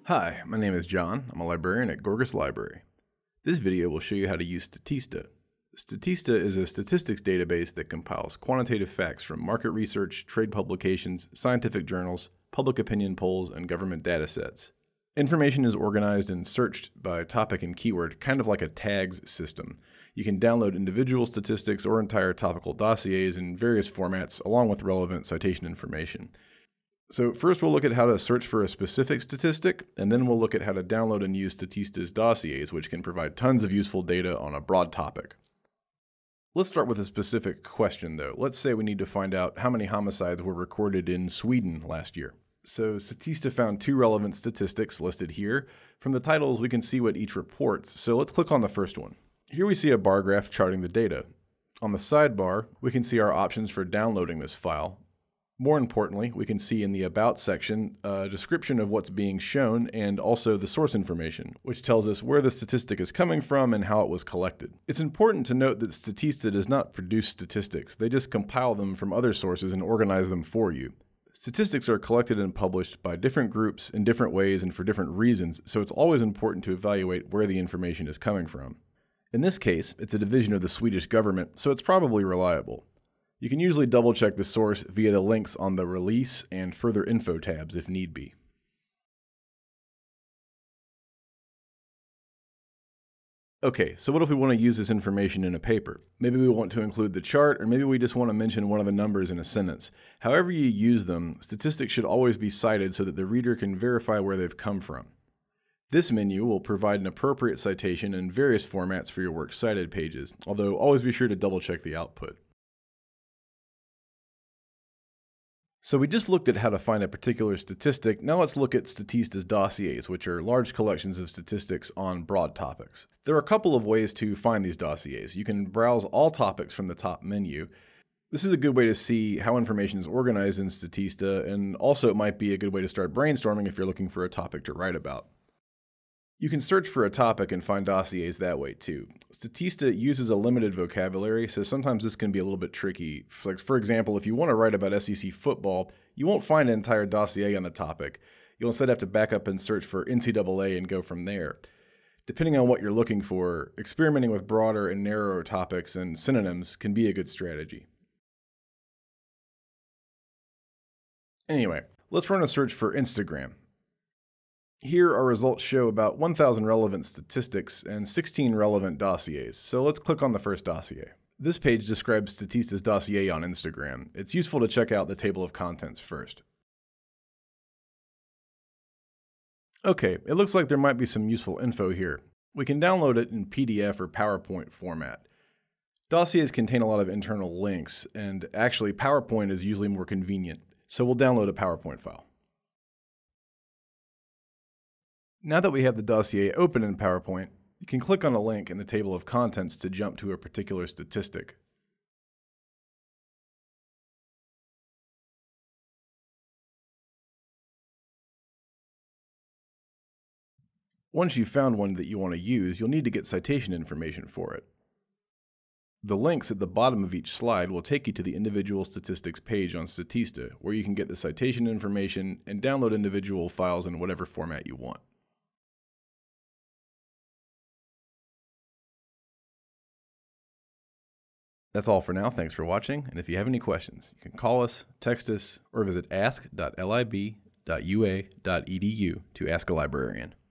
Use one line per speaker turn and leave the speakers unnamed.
Hi, my name is John. I'm a librarian at Gorgas Library. This video will show you how to use Statista. Statista is a statistics database that compiles quantitative facts from market research, trade publications, scientific journals, public opinion polls, and government data sets. Information is organized and searched by topic and keyword, kind of like a tags system. You can download individual statistics or entire topical dossiers in various formats, along with relevant citation information. So first we'll look at how to search for a specific statistic, and then we'll look at how to download and use Statista's dossiers, which can provide tons of useful data on a broad topic. Let's start with a specific question though. Let's say we need to find out how many homicides were recorded in Sweden last year. So Statista found two relevant statistics listed here. From the titles we can see what each reports, so let's click on the first one. Here we see a bar graph charting the data. On the sidebar, we can see our options for downloading this file. More importantly, we can see in the About section a description of what's being shown and also the source information, which tells us where the statistic is coming from and how it was collected. It's important to note that Statista does not produce statistics. They just compile them from other sources and organize them for you. Statistics are collected and published by different groups in different ways and for different reasons, so it's always important to evaluate where the information is coming from. In this case, it's a division of the Swedish government, so it's probably reliable. You can usually double-check the source via the links on the release and further info tabs if need be. Okay, so what if we want to use this information in a paper? Maybe we want to include the chart, or maybe we just want to mention one of the numbers in a sentence. However you use them, statistics should always be cited so that the reader can verify where they've come from. This menu will provide an appropriate citation in various formats for your works cited pages, although always be sure to double-check the output. So we just looked at how to find a particular statistic. Now let's look at Statista's dossiers, which are large collections of statistics on broad topics. There are a couple of ways to find these dossiers. You can browse all topics from the top menu. This is a good way to see how information is organized in Statista, and also it might be a good way to start brainstorming if you're looking for a topic to write about. You can search for a topic and find dossiers that way too. Statista uses a limited vocabulary, so sometimes this can be a little bit tricky. Like, for example, if you want to write about SEC football, you won't find an entire dossier on the topic. You'll instead have to back up and search for NCAA and go from there. Depending on what you're looking for, experimenting with broader and narrower topics and synonyms can be a good strategy. Anyway, let's run a search for Instagram. Here our results show about 1,000 relevant statistics and 16 relevant dossiers, so let's click on the first dossier. This page describes Statista's dossier on Instagram. It's useful to check out the table of contents first. Okay, it looks like there might be some useful info here. We can download it in PDF or PowerPoint format. Dossiers contain a lot of internal links, and actually PowerPoint is usually more convenient, so we'll download a PowerPoint file. Now that we have the dossier open in PowerPoint, you can click on a link in the table of contents to jump to a particular statistic. Once you've found one that you want to use, you'll need to get citation information for it. The links at the bottom of each slide will take you to the individual statistics page on Statista, where you can get the citation information and download individual files in whatever format you want. That's all for now. Thanks for watching, and if you have any questions, you can call us, text us, or visit ask.lib.ua.edu to ask a librarian.